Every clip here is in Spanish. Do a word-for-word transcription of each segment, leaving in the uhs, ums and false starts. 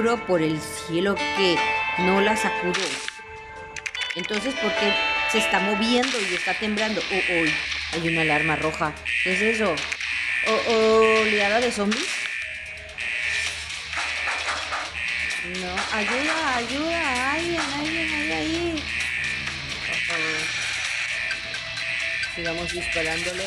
juro por el cielo que no la sacudo. Entonces, ¿por qué se está moviendo y está temblando? Oh, oh, hay una alarma roja. ¿Qué es eso? Oh, oh, ¿oleada de zombies? No, ayuda, ayuda, alguien, alguien, hay ahí. Oh, oh. Sigamos disparándole.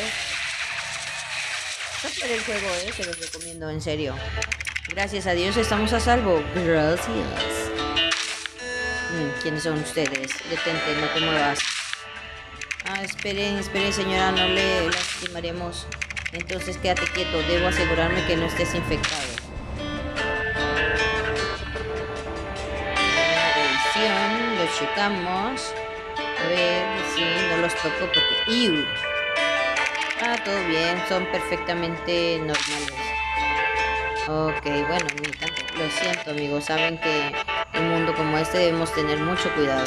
Está por el juego, eh, se los recomiendo, en serio. Gracias a Dios estamos a salvo. Gracias. Mm, ¿Quiénes son ustedes? Detente, no te muevas. Ah, esperen, esperen, señora, no le lastimaremos. Entonces quédate quieto, debo asegurarme que no estés infectado. Revisión, lo checamos. A ver, sí, no los toco porque... ¡Iu! Ah, todo bien, son perfectamente normales. Ok, bueno, ni tanto. Lo siento, amigos, saben que en un mundo como este debemos tener mucho cuidado.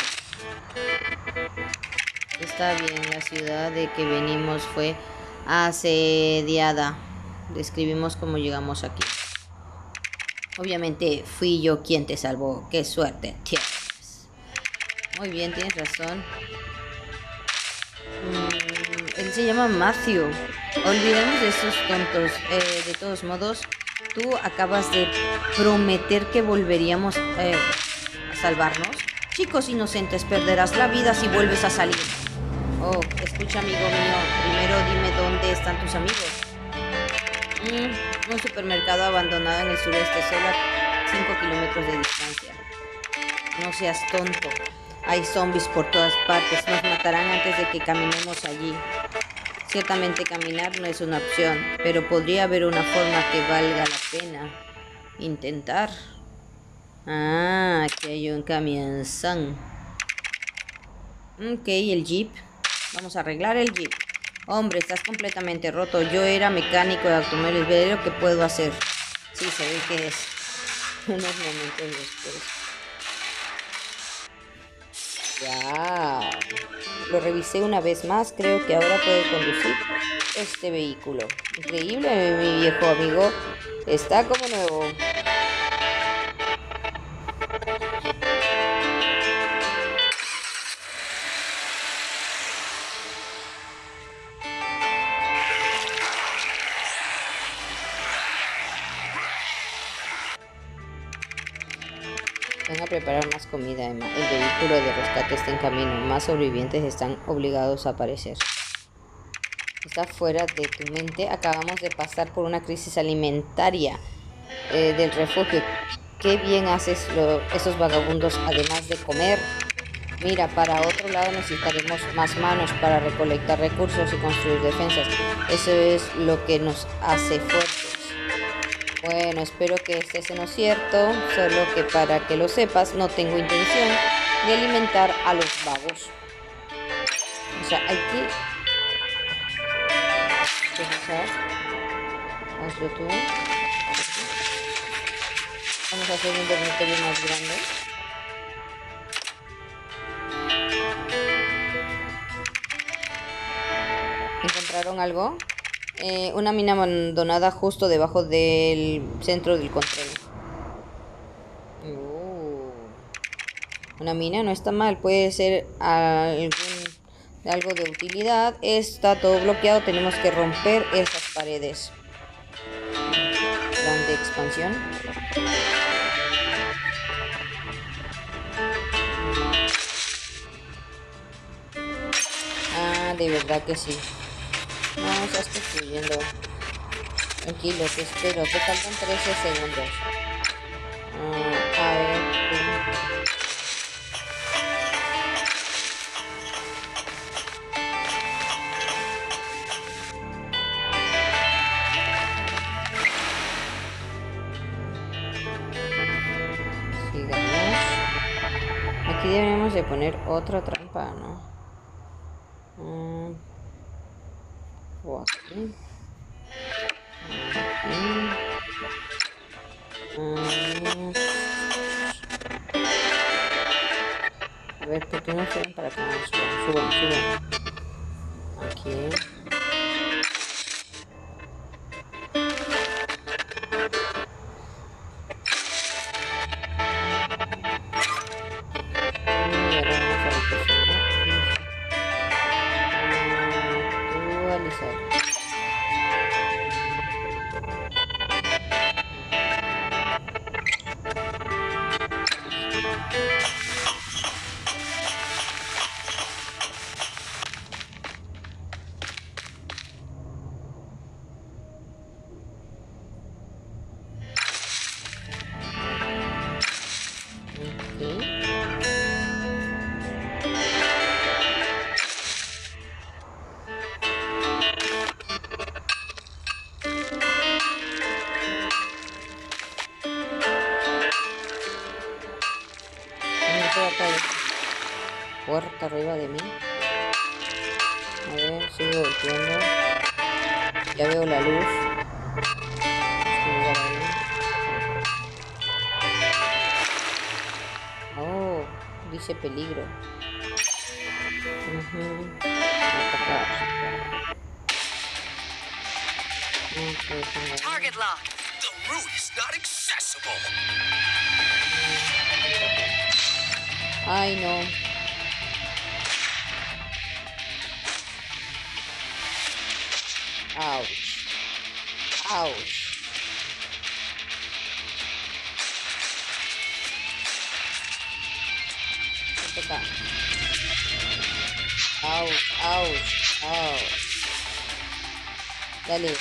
Está bien, la ciudad de que venimos fue asediada. Describimos cómo llegamos aquí. Obviamente fui yo quien te salvó. Qué suerte tienes. Muy bien, tienes razón. Mm, él se llama Matthew. Olvidemos de esos tontos. Eh, de todos modos, tú acabas de prometer que volveríamos eh, a salvarnos. Chicos inocentes, perderás la vida si vuelves a salir. Oh, escucha, amigo mío, primero dime dónde están tus amigos. Mm, un supermercado abandonado en el sureste, solo a cinco kilómetros de distancia. No seas tonto. Hay zombies por todas partes. Nos matarán antes de que caminemos allí. Ciertamente caminar no es una opción, pero podría haber una forma que valga la pena intentar. Ah, aquí hay un camión. Ok, el jeep. Vamos a arreglar el jeep. Hombre, estás completamente roto. Yo era mecánico de automóviles. Veré lo que puedo hacer. Sí, se ve que es. Unos momentos después. Wow. Lo revisé una vez más. Creo que ahora puede conducir este vehículo. Increíble, mi viejo amigo. Está como nuevo. Van a preparar más comida, Emma. El vehículo de rescate está en camino. Más sobrevivientes están obligados a aparecer. Está fuera de tu mente. Acabamos de pasar por una crisis alimentaria eh, del refugio. Qué bien haces lo, esos vagabundos, además de comer. Mira, para otro lado necesitaremos más manos para recolectar recursos y construir defensas. Eso es lo que nos hace fuertes. Bueno, espero que estés en lo cierto, solo que para que lo sepas, no tengo intención de alimentar a los vagos. O sea, hay que... Quizás, hazlo tú. Vamos a hacer un dormitorio más grande. ¿Encontraron algo? Eh, una mina abandonada justo debajo del centro del control. Uh, una mina no está mal, puede ser algún, algo de utilidad. Está todo bloqueado, tenemos que romper esas paredes. Plan de expansión. Ah, de verdad que sí. No, estás construyendo. Tranquilo, te espero. Te faltan trece segundos. Ah, a ver. Sigamos. Aquí deberíamos de poner otra trampa, ¿no? Mm. O aquí. Aquí. Mm. A ver, ¿por qué no suben para acá? Suban, suban, suban. Aquí. puerta arriba de mí. A ver, sigo volteando. Ya veo la luz. Oh, dice peligro. Uh-huh. Okay, target locked. The route is not accessible. Ay, no. Ouch. Ouch. Toca. Ouch, ouch, ouch. Dale.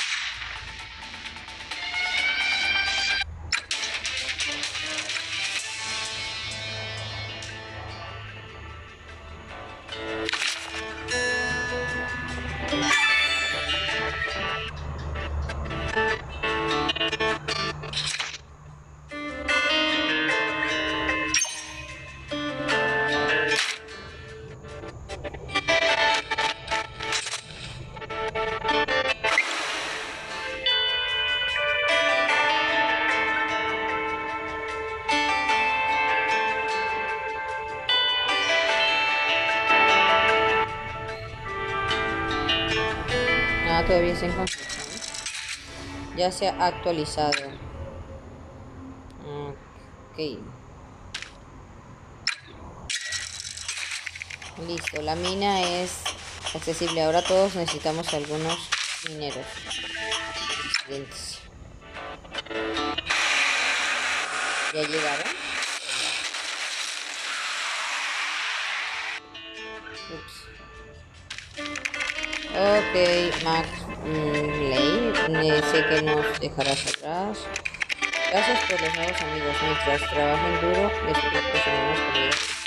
Ah, todavía está en construcción. Ya se ha actualizado. Ok. Listo, la mina es accesible. Ahora todos necesitamos algunos mineros. Excelentes. ¿Ya llegaron? Ups. Ok, Max Ley, sé que nos dejarás atrás. Gracias por los nuevos amigos. Mientras trabajen duro, les proporcionamos comida.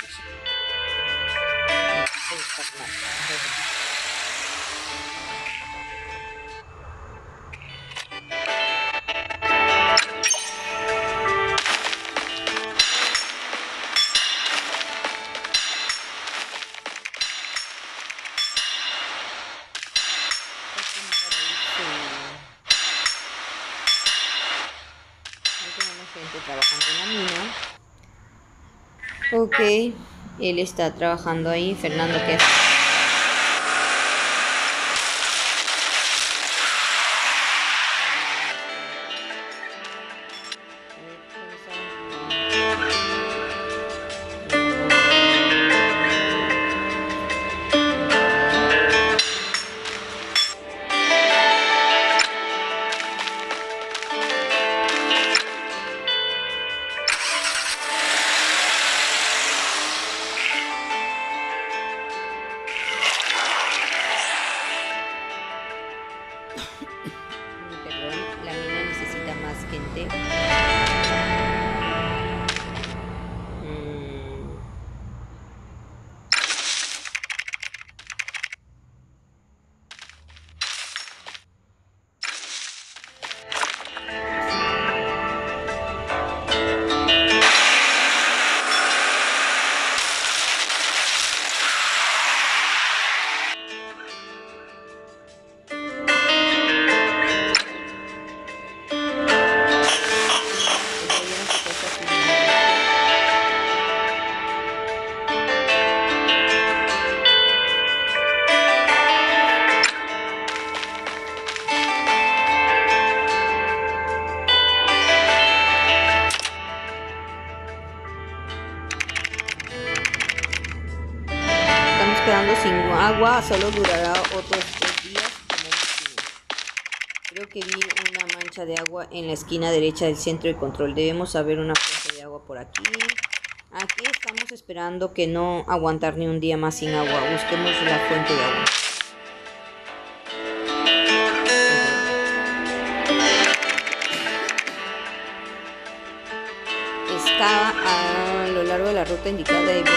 Trabajando en la mina. Ok, él está trabajando ahí. Fernando, ¿qué hace? Quedando sin agua, solo durará otros tres días como máximo. Creo que vi una mancha de agua en la esquina derecha del centro de control. Debemos haber una fuente de agua por aquí. Aquí estamos esperando que no aguantar ni un día más sin agua. Busquemos la fuente de agua. Está a lo largo de la ruta indicada y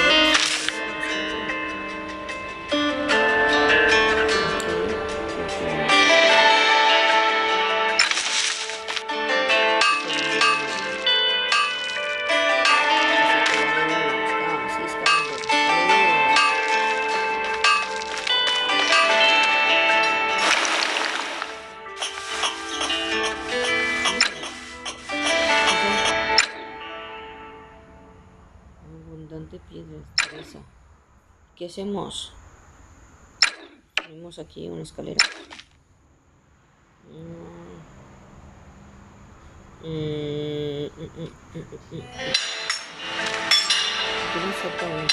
¿Qué hacemos? Tenemos aquí una escalera. Mm, mm, mm, mm, mm, mm. Quiero hacer preguntas.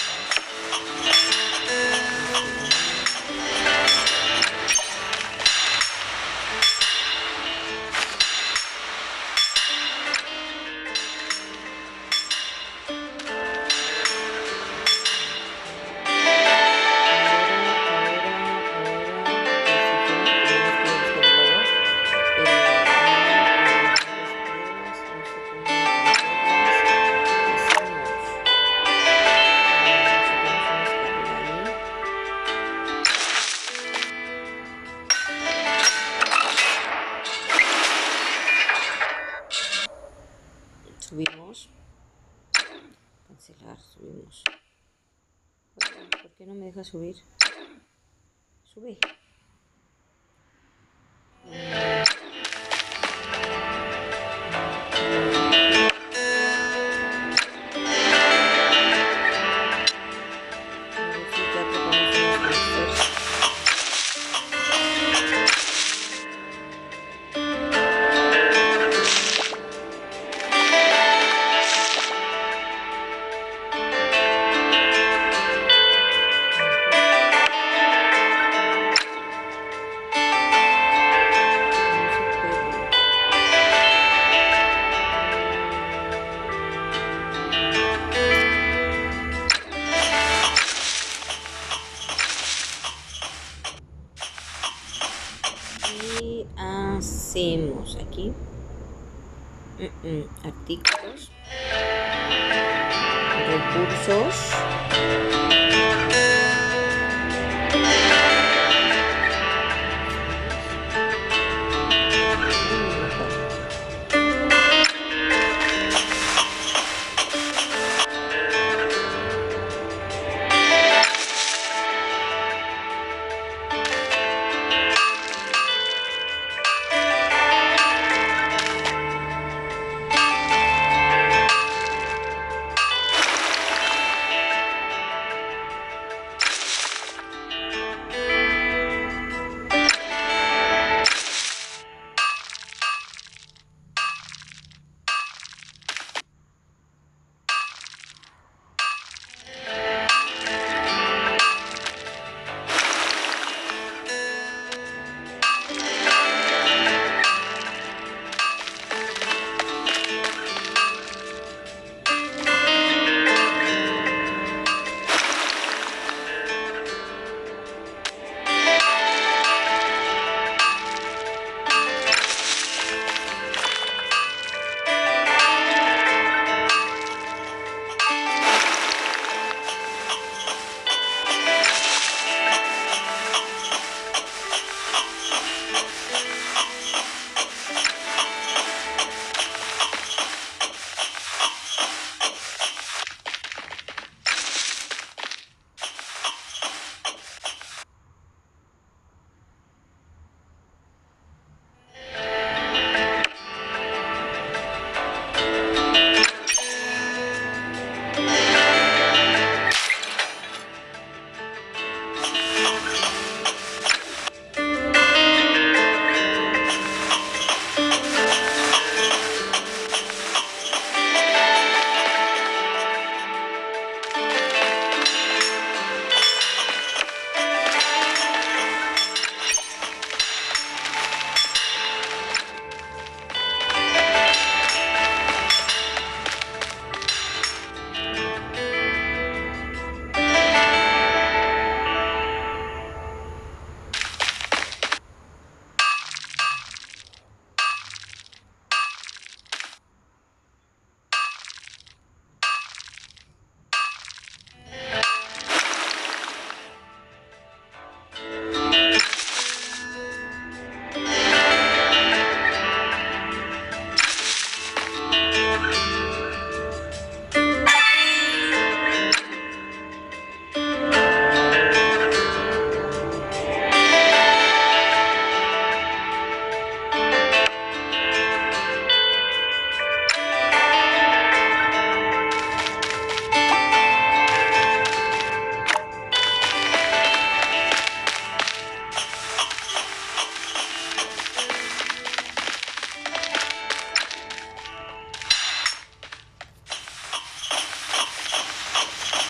Subimos. Cancelar, subimos. ¿Por qué no me deja subir? Sube. Y hacemos aquí mm -mm, artículos, recursos.